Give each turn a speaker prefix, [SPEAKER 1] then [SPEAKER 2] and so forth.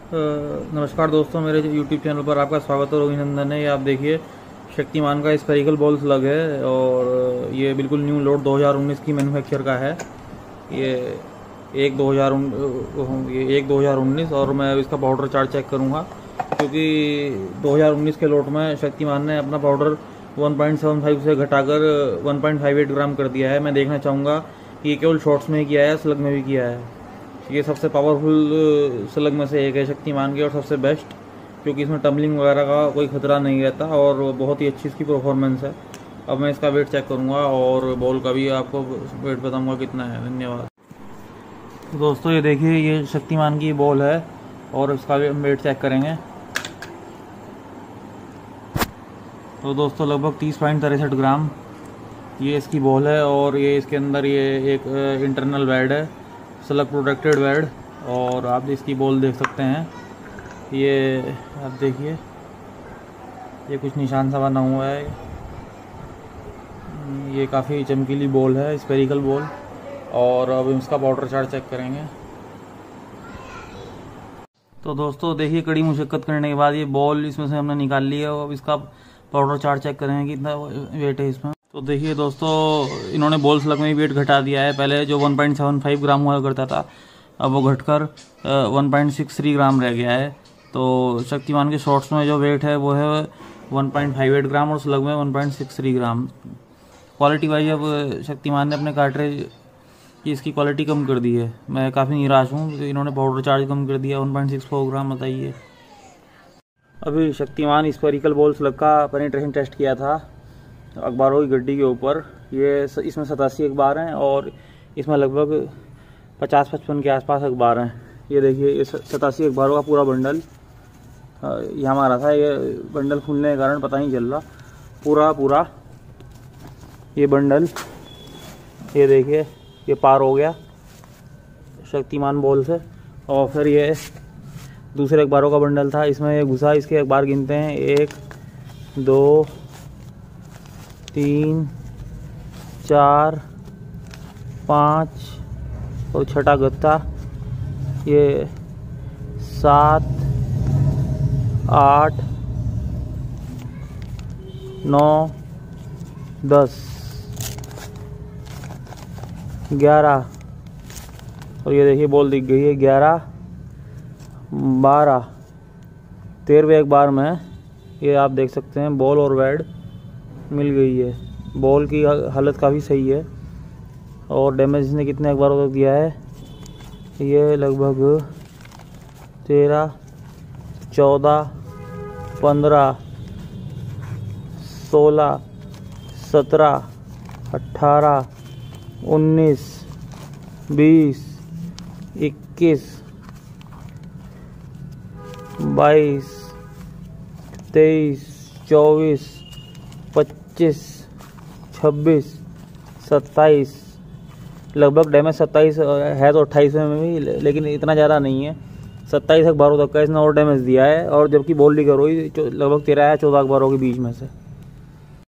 [SPEAKER 1] नमस्कार दोस्तों, मेरे YouTube चैनल पर आपका स्वागत है। अभिनंदन है। ये आप देखिए शक्तिमान का स्फेरिकल बॉल स्लग है और ये बिल्कुल न्यू लोड 2019 की मैन्युफैक्चर का है। ये एक 2019 और मैं इसका पाउडर चार्ट चेक करूंगा क्योंकि 2019 के लोट में शक्तिमान ने अपना पाउडर 1.75 से घटाकर 1.58 ग्राम कर दिया है। मैं देखना चाहूँगा कि ये केवल शॉर्ट्स में ही किया है, स्लग में भी किया है। ये सबसे पावरफुल स्लग में से एक है शक्तिमान की और सबसे बेस्ट, क्योंकि इसमें टम्बलिंग वगैरह का कोई खतरा नहीं रहता और बहुत ही अच्छी इसकी परफॉर्मेंस है। अब मैं इसका वेट चेक करूंगा और बॉल का भी आपको वेट बताऊंगा कितना है। धन्यवाद। तो दोस्तों ये देखिए, ये शक्तिमान की बॉल है और इसका वेट चेक करेंगे। तो दोस्तों लगभग 30.63 ग्राम ये इसकी बॉल है और ये इसके अंदर ये एक इंटरनल वेड है, स्लग प्रोटेक्टेड वेड, और आप इसकी बॉल देख सकते हैं। ये आप देखिए, ये कुछ निशान सा बना हुआ है। ये काफ़ी चमकीली बॉल है, स्फेरिकल बॉल। और अब इसका पाउडर चार्ट चेक करेंगे। तो दोस्तों देखिए, कड़ी मुशक्कत करने के बाद ये बॉल इसमें से हमने निकाल ली है। अब इसका पाउडर चार्ट चेक करेंगे कितना वेट है इसमें। तो देखिए दोस्तों, इन्होंने बॉल स्लग में वेट घटा दिया है। पहले जो 1.75 ग्राम हुआ करता था, अब वो घटकर 1.63 ग्राम रह गया है। तो शक्तिमान के शॉर्ट्स में जो वेट है वो है 1.58 ग्राम और स्लग में 1.63 ग्राम। क्वालिटी वाइज अब शक्तिमान ने अपने कार्ट्रिज की इसकी क्वालिटी कम कर दी है। मैं काफ़ी निराश हूँ, इन्होंने पाउडर चार्ज कम कर दिया 1.64 ग्राम। बताइए, अभी शक्तिमान स्फेरिकल बॉल स्लग का पेनिट्रेशन टेस्ट किया था अखबारों की गड्डी के ऊपर। ये इसमें 87 अखबार हैं और इसमें लगभग 50-55 के आसपास अखबार हैं। ये देखिए, ये 87 अखबारों का पूरा बंडल यहाँ मारा था। ये बंडल खुलने के कारण पता नहीं चल रहा, पूरा ये बंडल, ये देखिए, ये पार हो गया शक्तिमान बॉल से। और फिर ये दूसरे अखबारों का बंडल था, इसमें ये घुसा। इसके अखबार गिनते हैं 1 2 3 4 5 और छठा गत्ता, ये 7 8 9 10 11 और ये देखिए बॉल दिख गई है 11 12 13वें अखबार में। ये आप देख सकते हैं बॉल और वेड मिल गई है। बॉल की हालत काफ़ी सही है। और डैमेज इसने कितने अखबारों तक दिया है, ये लगभग 13 14 15 16 17 18 19 20 21 22 23 24 25 26 27 लगभग डैमेज 27 है तो 28वें में भी, लेकिन इतना ज़्यादा नहीं है। 27 अखबारों तक का इसने और डैमेज दिया है, और जबकि बॉल रिकवर हुई लगभग 13 या 14 अखबारों के बीच में से।